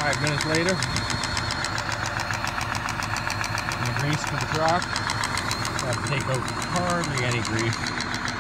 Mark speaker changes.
Speaker 1: 5 minutes later. And the grease for the truck. Have to take out hardly any grease.